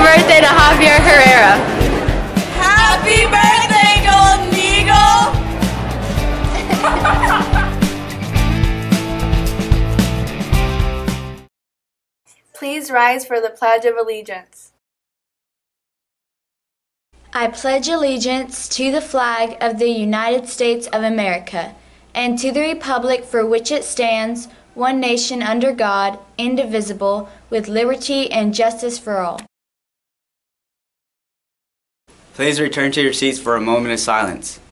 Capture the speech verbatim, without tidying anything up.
birthday to Javier Herrera. Happy birthday, Golden Eagle! Please rise for the Pledge of Allegiance. I pledge allegiance to the flag of the United States of America and to the republic for which it stands, one nation under God, indivisible, with liberty and justice for all. Please return to your seats for a moment of silence.